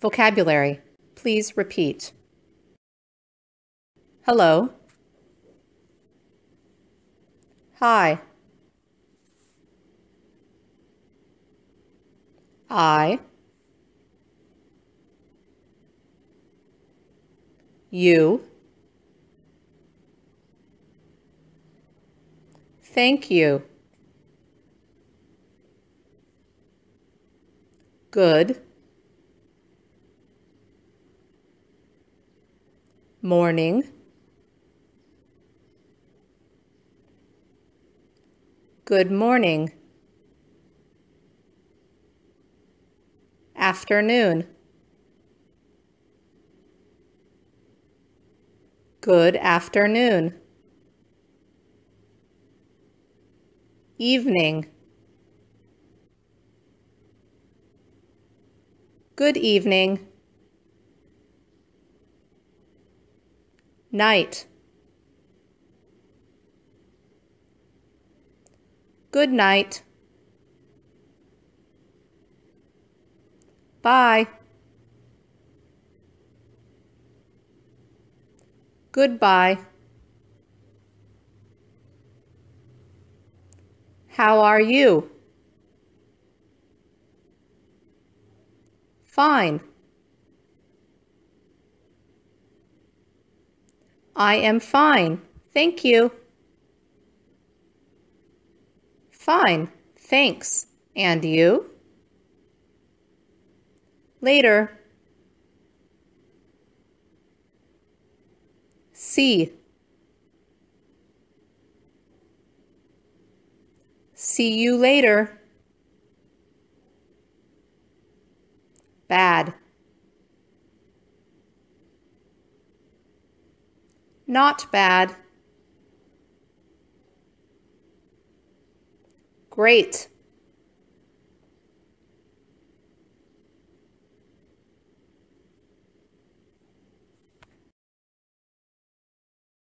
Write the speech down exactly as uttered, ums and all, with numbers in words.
Vocabulary. Please repeat. Hello. Hi. I. You. Thank you. Good. Morning. Good morning. Afternoon. Good afternoon. Evening. Good evening. Night. Good night. Bye. Goodbye. How are you? Fine. I am fine, thank you. Fine, thanks. And you? Later. See. See you later. Bad. Not bad. Great.